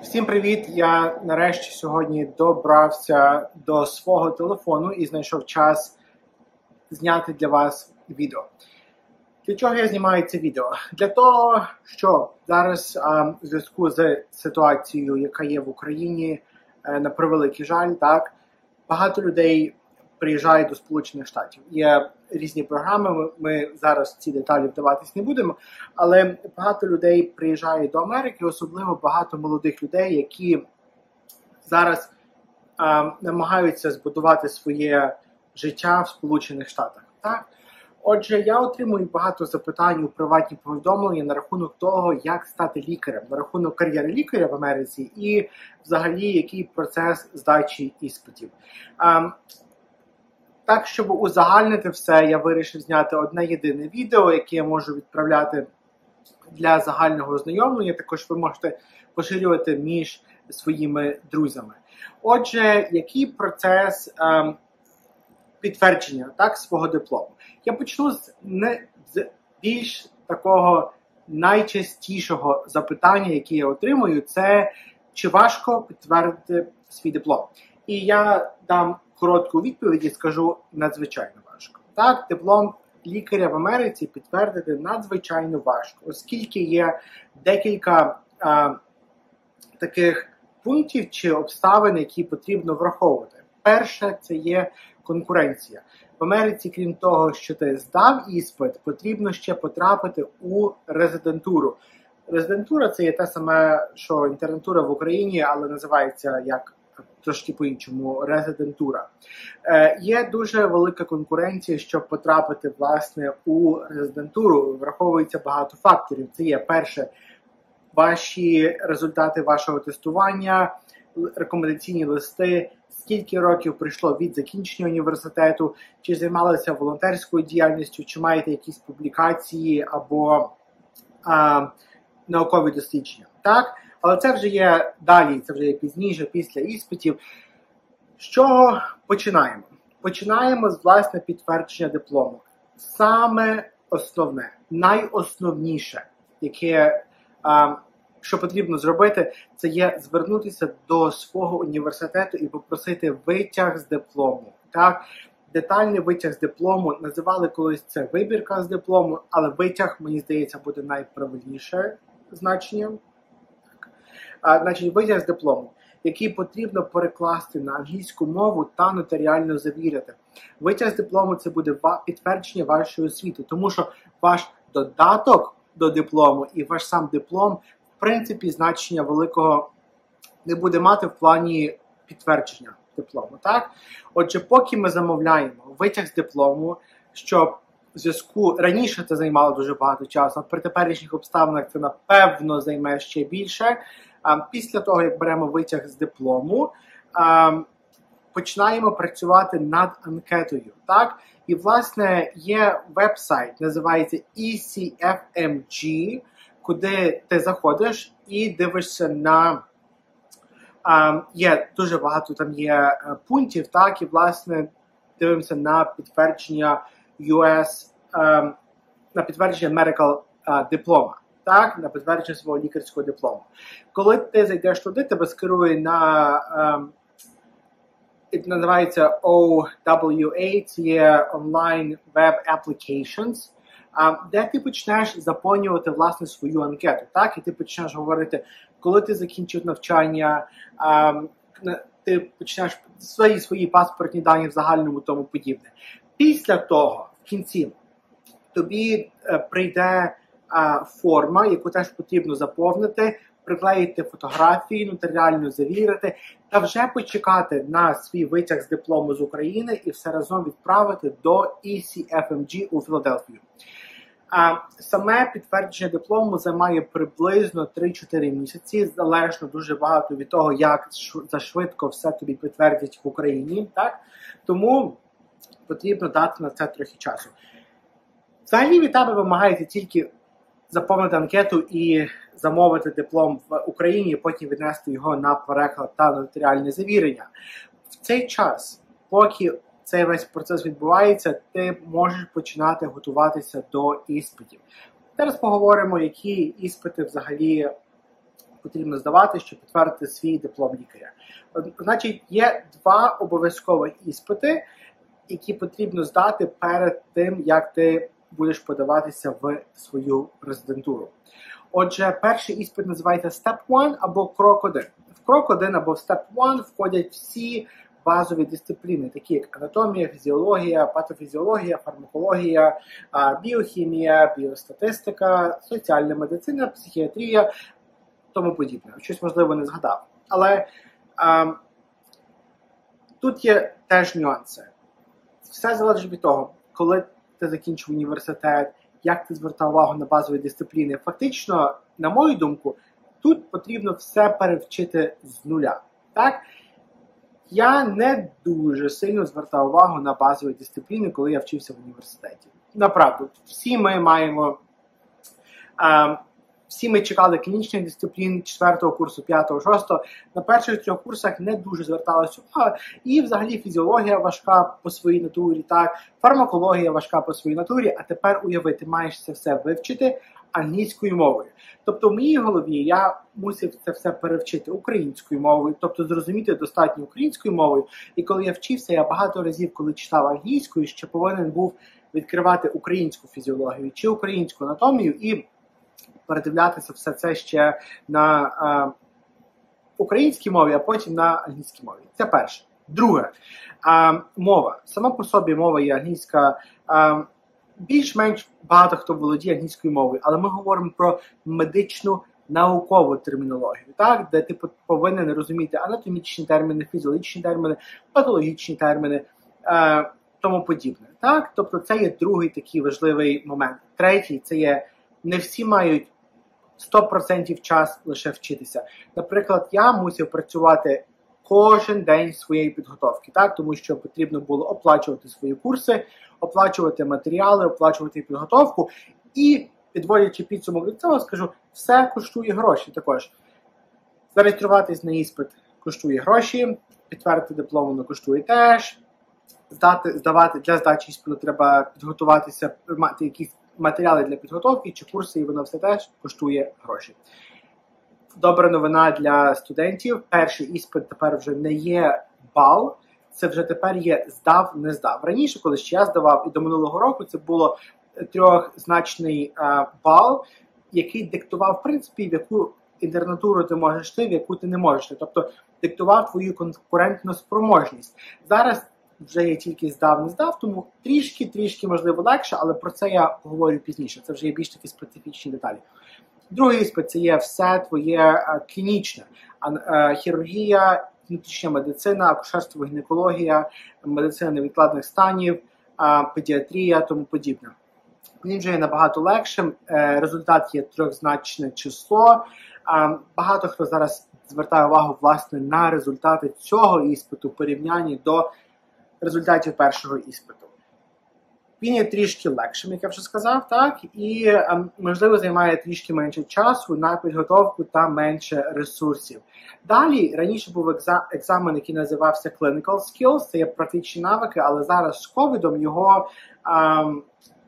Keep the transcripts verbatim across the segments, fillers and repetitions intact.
Всім привіт! Я нарешті сьогодні добрався до свого телефону і знайшов час зняти для вас відео. Для чого я знімаю це відео? Для того, що зараз а, в зв'язку з ситуацією, яка є в Україні, а, на превеликий жаль, так, багато людей приїжджають до Сполучених Штатів. Є різні програми, ми, ми зараз в ці деталі вдаватись не будемо, але багато людей приїжджають до Америки, особливо багато молодих людей, які зараз а, намагаються збудувати своє життя в Сполучених Штатах. Так? Отже, я отримую багато запитань у приватні повідомлення на рахунок того, як стати лікарем, на рахунок кар'єри лікаря в Америці і взагалі який процес здачі іспитів. А, Так, щоб узагальнити все, я вирішив зняти одне єдине відео, яке я можу відправляти для загального ознайомлення. Також ви можете поширювати між своїми друзями. Отже, який процес е, підтвердження так, свого диплому? Я почну з, не, з більш такого найчастішого запитання, яке я отримую, це чи важко підтвердити свій диплом. І я дам коротку відповідь і скажу надзвичайно важко. Так, диплом лікаря в Америці підтвердити надзвичайно важко, оскільки є декілька а, таких пунктів чи обставин, які потрібно враховувати. Перше, це є конкуренція. В Америці, крім того, що ти здав іспит, потрібно ще потрапити у резидентуру. Резидентура – це є те саме, що інтернатура в Україні, але називається як трошки по-іншому, резидентура. Е, є дуже велика конкуренція, щоб потрапити, власне, у резидентуру. Враховується багато факторів. Це є, перше, ваші результати вашого тестування, рекомендаційні листи, скільки років пройшло від закінчення університету, чи займалися волонтерською діяльністю, чи маєте якісь публікації або а, наукові дослідження. Так? Але це вже є далі, це вже є пізніше, після іспитів. З чого починаємо? Починаємо з, власне, підтвердження диплому. Саме основне, найосновніше, яке, а, що потрібно зробити, це є звернутися до свого університету і попросити витяг з диплому. Так? Детальний витяг з диплому, називали колись це вибірка з диплому, але витяг, мені здається, буде найправильніше значенням. А, значить, витяг з диплому, який потрібно перекласти на англійську мову та нотаріально завірити. Витяг з диплому – це буде підтвердження вашої освіти, тому що ваш додаток до диплому і ваш сам диплом, в принципі, значення великого не буде мати в плані підтвердження диплому. Так? Отже, поки ми замовляємо витяг з диплому, що в зв'язку раніше це займало дуже багато часу, а при теперішніх обставинах це, напевно, займе ще більше. Після того, як беремо витяг з диплому, починаємо працювати над анкетою. Так? І, власне, є веб-сайт, називається і сі еф ем джі, куди ти заходиш і дивишся на... Є дуже багато там є пунктів, так? І, власне, дивимося на підтвердження ю ес, на підтвердження medical диплома. Так, на підтвердження свого лікарського диплому. Коли ти зайдеш туди, тебе скерує на, um, це називається о дабл ю ей, це є Online Web Applications, um, де ти почнеш заповнювати, власне, свою анкету. Так, і ти почнеш говорити, коли ти закінчив навчання, um, ти почнеш свої, свої паспортні дані в загальному тому подібне. Після того, в кінці, тобі uh, прийде форма, яку теж потрібно заповнити, приклеїти фотографії, нотаріально завірити та вже почекати на свій витяг з диплому з України і все разом відправити до і сі еф ем джі у Філадельфію. Саме підтвердження диплому займає приблизно три-чотири місяці, залежно дуже багато від того, як зашвидко все тобі підтвердять в Україні. Так? Тому потрібно дати на це трохи часу. Взагалі від тебе вимагається тільки заповнити анкету і замовити диплом в Україні, і потім віднести його на переклад та нотаріальне завірення. В цей час, поки цей весь процес відбувається, ти можеш починати готуватися до іспитів. Зараз поговоримо, які іспити взагалі потрібно здавати, щоб підтвердити свій диплом лікаря. Значить, є два обов'язкові іспити, які потрібно здати перед тим, як ти будеш подаватися в свою резидентуру. Отже, перший іспит називається Step один або крок один. В крок один або в Step один входять всі базові дисципліни, такі як анатомія, фізіологія, патофізіологія, фармакологія, біохімія, біостатистика, соціальна медицина, психіатрія, тому подібне. Щось, можливо, не згадав. Але а, тут є теж нюанси. Все залежить від того, коли ти закінчив університет, як ти звертав увагу на базові дисципліни. Фактично, на мою думку, тут потрібно все перевчити з нуля. Так? Я не дуже сильно звертав увагу на базові дисципліни, коли я вчився в університеті. Направду, всі ми маємо, а, всі ми чекали клінічних дисциплін четвертого курсу, п'ятого, шостого. На перших трьох курсах не дуже зверталася увага. І взагалі фізіологія важка по своїй натурі, так, фармакологія важка по своїй натурі, а тепер уяви, ти маєш це все вивчити англійською мовою. Тобто в моїй голові я мусив це все перевчити українською мовою, тобто зрозуміти достатньо українською мовою. І коли я вчився, я багато разів, коли читав англійською, ще повинен був відкривати українську фізіологію чи українську анатомію і передивлятися все це ще на а, українській мові, а потім на англійській мові. Це перше. Друге. А, мова. Сама по собі мова є англійська. А, більш-менш багато хто володіє англійською мовою, але ми говоримо про медичну наукову термінологію, так? Де ти повинен розуміти анатомічні терміни, фізіологічні терміни, патологічні терміни, е, тому подібне. Так? Тобто це є другий такий важливий момент. Третій, це є не всі мають сто відсотків час лише вчитися. Наприклад, я мусив працювати кожен день своєї підготовки, так? Тому що потрібно було оплачувати свої курси, оплачувати матеріали, оплачувати підготовку. І, підводячи підсумок до цього, скажу, все коштує гроші також. Зареєструватись на іспит коштує гроші, підтвердити диплом воно коштує теж, здати, здавати, для здачі іспиту треба підготуватися, мати якісь матеріали для підготовки чи курси, і воно все теж коштує гроші. Добра новина для студентів. Перший іспит тепер вже не є бал, це вже тепер є здав, не здав. Раніше, коли ще я здавав, і до минулого року, це було трьохзначний а, бал, який диктував, в принципі, в яку інтернатуру ти можеш йти, в яку ти не можеш. Тобто диктував твою конкурентну спроможність. Зараз вже є тільки здав, не здав, тому трішки-трішки, можливо, легше, але про це я поговорю пізніше. Це вже є більш такі специфічні деталі. Другий іспит – це є все твоє а, клінічне. А, а, хірургія, внутрішня медицина, акушерство, гінекологія, медицина невідкладних станів, а, педіатрія, тому подібне. Він вже є набагато легшим. Е, результат є трьохзначне число. А, багато хто зараз звертає увагу, власне, на результати цього іспиту в порівнянні до результатів першого іспиту. Він є трішки легшим, як я вже сказав, так, і, можливо, займає трішки менше часу на підготовку та менше ресурсів. Далі, раніше був екзамен, який називався Clinical Skills, це є практичні навики, але зараз з ковідом його ем,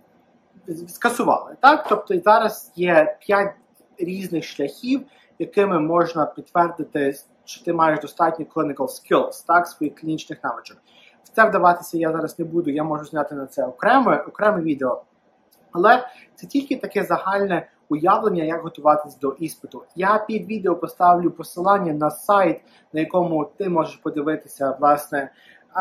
скасували, так, тобто зараз є п'ять різних шляхів, якими можна підтвердити, що ти маєш достатньо Clinical Skills, так, своїх клінічних навичок. В це вдаватися я зараз не буду, я можу зняти на це окреме, окреме відео. Але це тільки таке загальне уявлення, як готуватись до іспиту. Я під відео поставлю посилання на сайт, на якому ти можеш подивитися, власне,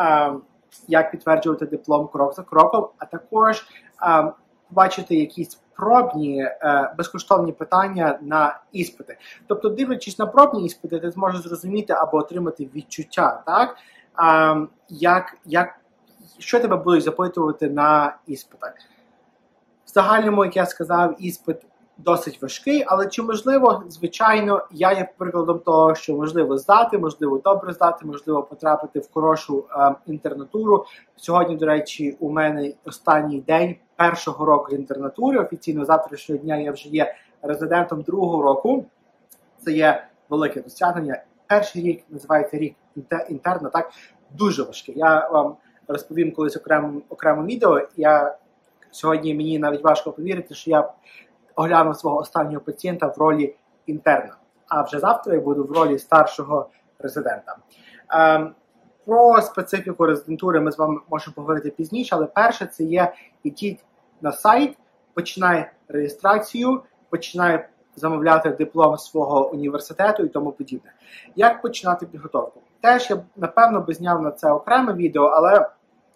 як підтверджувати диплом крок за кроком, а також побачити якісь пробні, безкоштовні питання на іспити. Тобто, дивлячись на пробні іспити, ти зможеш зрозуміти або отримати відчуття, так? А, як, як, що тебе будуть запитувати на іспитах. В загальному, як я сказав, іспит досить важкий, але чи можливо, звичайно, я є прикладом того, що можливо здати, можливо добре здати, можливо потрапити в хорошу а, інтернатуру. Сьогодні, до речі, у мене останній день першого року інтернатури. Офіційно завтрашнього дня я вже є резидентом другого року. Це є велике досягнення. Перший рік називається рік інтерна, так, дуже важкий. Я вам розповім колись окремо, окремо відео. Я сьогодні, мені навіть важко повірити, що я оглянув свого останнього пацієнта в ролі інтерна. а вже завтра я буду в ролі старшого резидента. Е, про специфіку резидентури ми з вами можемо поговорити пізніше, але перше це є ідіть на сайт, починай реєстрацію, починай замовляти диплом свого університету і тому подібне. Як починати підготовку? Теж я, напевно, би зняв на це окреме відео, але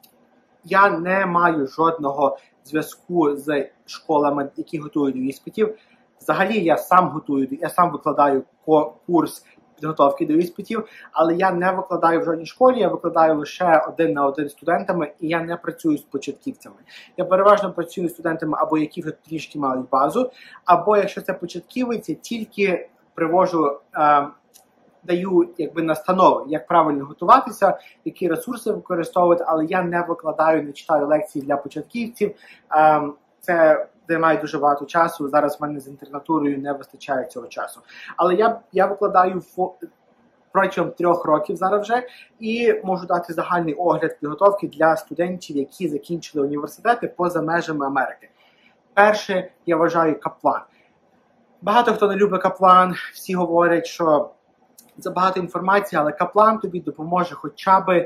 я не маю жодного зв'язку з школами, які готують до іспитів. Взагалі, я сам готую, я сам викладаю курс підготовки до іспитів, але я не викладаю в жодній школі, я викладаю лише один на один з студентами, і я не працюю з початківцями. Я переважно працюю з студентами, або які вже трішки мають базу, або якщо це початківець, тільки привожу, е, даю якби настанови, як правильно готуватися, які ресурси використовувати, але я не викладаю, не читаю лекції для початківців. Е, це займає дуже багато часу, зараз в мене з інтернатурою не вистачає цього часу. Але я, я викладаю фо... протягом трьох років зараз вже, і можу дати загальний огляд підготовки для студентів, які закінчили університети поза межами Америки. Перше, я вважаю, Каплан. Багато хто не любить Каплан, всі говорять, що забагато інформації, але Каплан тобі допоможе хоча б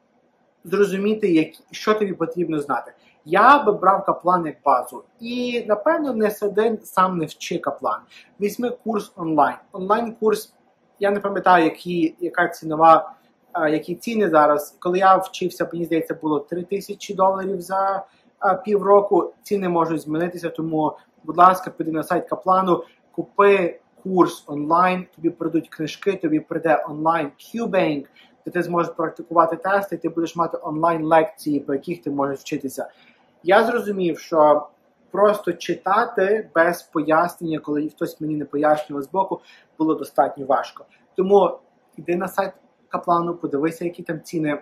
зрозуміти, як... що тобі потрібно знати. Я би брав Каплан як базу. І, напевно, не сиди, сам не вчи Каплан. Візьми курс онлайн. Онлайн-курс, я не пам'ятаю, які, яка цінова, а, які ціни зараз. Коли я вчився, мені здається, було три тисячі доларів за а, півроку. Ціни можуть змінитися, тому, будь ласка, піди на сайт Каплану, купи курс онлайн, тобі прийдуть книжки, тобі прийде онлайн Q-Bank, де ти зможеш практикувати тести, і ти будеш мати онлайн-лекції, по яких ти можеш вчитися. Я зрозумів, що просто читати без пояснення, коли хтось мені не пояснював збоку, було достатньо важко. Тому йди на сайт Каплану, подивися, які там ціни,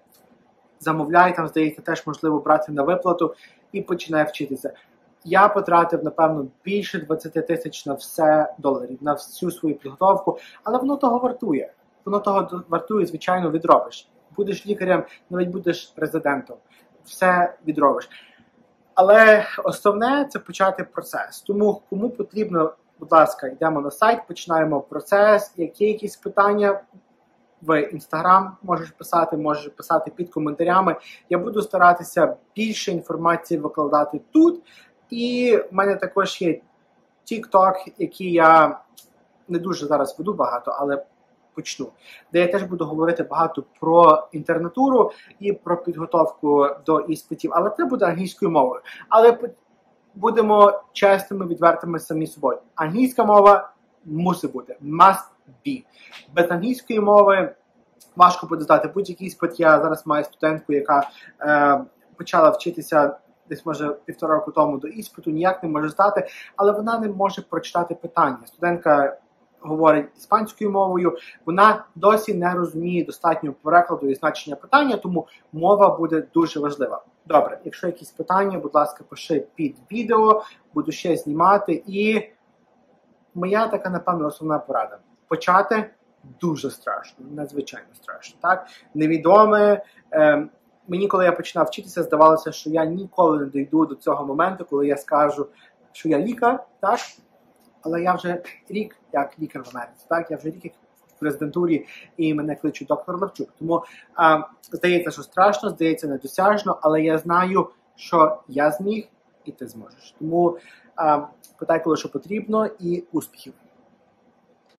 замовляй, там, здається, теж можливо брати на виплату і починай вчитися. Я потратив, напевно, більше двадцять тисяч на все доларів, на всю свою підготовку, але воно того вартує. Воно того вартує, звичайно, відробиш. Будеш лікарем, навіть будеш резидентом. Все відробиш. Але основне – це почати процес. Тому кому потрібно, будь ласка, йдемо на сайт, починаємо процес. Як є якісь питання, в Інстаграм можеш писати, можеш писати під коментарями. Я буду старатися більше інформації викладати тут. І в мене також є TikTok, який я не дуже зараз веду багато, але почну. Де я теж буду говорити багато про інтернатуру і про підготовку до іспитів, але це буде англійською мовою. Але будемо чесними, відвертими самі собою. Англійська мова мусить бути, must be. Без англійської мови важко буде здати будь-який іспит. Я зараз маю студентку, яка е, почала вчитися десь, може, півтора року тому до іспиту, ніяк не може здати, але вона не може прочитати питання. Студентка говорить іспанською мовою, вона досі не розуміє достатньо перекладу і значення питання, тому мова буде дуже важлива. Добре, якщо якісь питання, будь ласка, пиши під відео, буду ще знімати. І моя така, напевно, основна порада. Почати дуже страшно, надзвичайно страшно. Так? Невідоме. Е, мені, коли я починав вчитися, здавалося, що я ніколи не дійду до цього моменту, коли я скажу, що я лікар, так? Але я вже рік як лікар в Америці, так? Я вже рік як в резидентурі, і мене кличуть доктор Левчук. Тому а, здається, що страшно, здається, недосяжно, але я знаю, що я зміг, і ти зможеш. Тому а, питай, коли що потрібно, і успіхів.